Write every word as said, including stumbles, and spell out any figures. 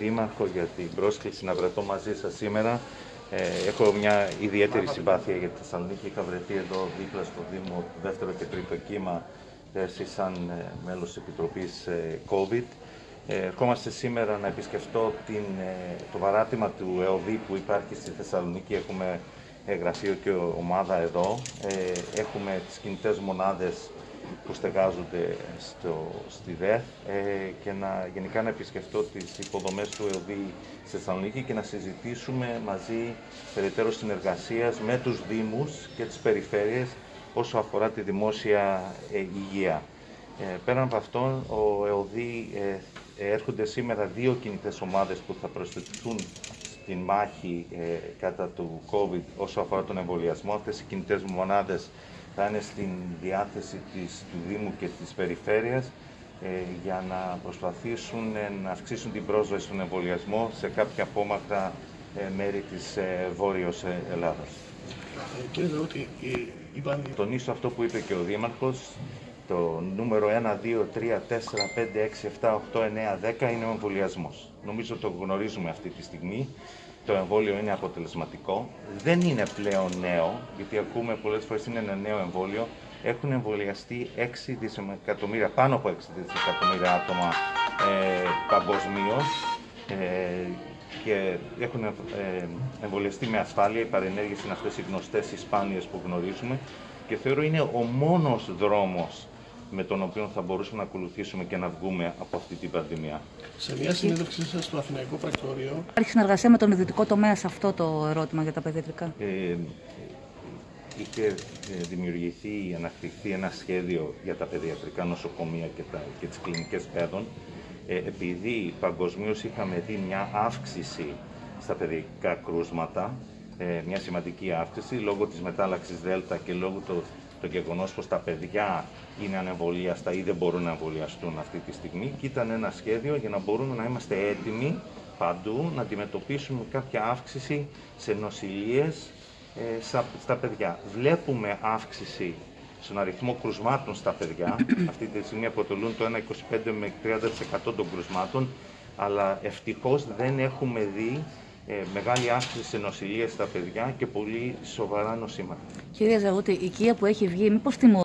Δήμαρχο για την πρόσκληση να βρεθώ μαζί σας σήμερα. Ε, έχω μια ιδιαίτερη συμπάθεια για τη Θεσσαλονίκη. Είχα βρεθεί εδώ δίπλα στο Δήμο δεύτερο και τρίτο κύμα πέρσι σαν ε, μέλος της Επιτροπής ε, COVID. Ε, ερχόμαστε σήμερα να επισκεφτώ την, ε, το παράρτημα του ΕΟΔΗ που υπάρχει στη Θεσσαλονίκη. Έχουμε ε, γραφείο και ομάδα εδώ. Ε, έχουμε τις κινητές μονάδες που στεγάζονται στο, στη ΔΕΘ ε, και να, γενικά να επισκεφτώ τις υποδομές του ΕΟΔΗ στη Θεσσαλονίκη και να συζητήσουμε μαζί περαιτέρω συνεργασίας με τους Δήμους και τις περιφέρειες όσο αφορά τη δημόσια ε, υγεία. Ε, πέραν από αυτό, ο ΕΟΔΗ ε, έρχονται σήμερα δύο κινητές ομάδες που θα προσθεθούν στην μάχη ε, κατά του COVID όσο αφορά τον εμβολιασμό. Αυτές οι κινητές μονάδες θα είναι στην διάθεση της, του Δήμου και της Περιφέρειας ε, για να προσπαθήσουν ε, να αυξήσουν την πρόσβαση στον εμβολιασμό σε κάποια απόμακρα ε, μέρη της ε, Βόρειος Ελλάδας. Ε, κύριε Ζαούτη, είπαν... Τονίσω αυτό που είπε και ο Δήμαρχος. Το νούμερο ένα, δύο, τρία, τέσσερα, πέντε, έξι, επτά, οκτώ, εννέα, δέκα είναι ο εμβολιασμός. Νομίζω το γνωρίζουμε αυτή τη στιγμή. Το εμβόλιο είναι αποτελεσματικό. Δεν είναι πλέον νέο, γιατί ακούμε πολλές φορές είναι ένα νέο εμβόλιο. Έχουν εμβολιαστεί έξι δισεκατομμύρια, πάνω από έξι δισεκατομμύρια άτομα ε, παγκοσμίως ε, και έχουν ε, εμβολιαστεί με ασφάλεια. Οι παρενέργειες είναι αυτές οι γνωστές, οι σπάνιες που γνωρίζουμε και θεωρώ είναι ο μόνος δρόμος με τον οποίο θα μπορούσαμε να ακολουθήσουμε και να βγούμε από αυτή την πανδημία. Σε μια συνέντευξή σας στο Αθηναϊκό Πρακτορείο... Υπάρχει συνεργασία με τον ιδιωτικό τομέα σε αυτό το ερώτημα για τα παιδιατρικά? Ε, είχε δημιουργηθεί, αναπτυχθεί ένα σχέδιο για τα παιδιατρικά νοσοκομεία και, τα, και τις κλινικές παιδών. Ε, επειδή παγκοσμίως είχαμε δει μια αύξηση στα παιδικά κρούσματα, ε, μια σημαντική αύξηση λόγω της μετάλλαξης Δέλτα και λόγω του το γεγονός πως τα παιδιά είναι ανεμβολίαστα ή δεν μπορούν να εμβολιαστούν αυτή τη στιγμή, και ήταν ένα σχέδιο για να μπορούμε να είμαστε έτοιμοι παντού να αντιμετωπίσουμε κάποια αύξηση σε νοσηλίες ε, στα, στα παιδιά. Βλέπουμε αύξηση στον αριθμό κρουσμάτων στα παιδιά. Αυτή τη στιγμή αποτελούν το ένα κόμμα είκοσι πέντε με τριάντα τοις εκατό των κρουσμάτων, αλλά ευτυχώς δεν έχουμε δει Ε, μεγάλη αύξηση σε νοσηλίες στα παιδιά και πολύ σοβαρά νοσήματα. Κύριε Ζαούτη, η οικία που έχει βγει, μήπως τιμωρεί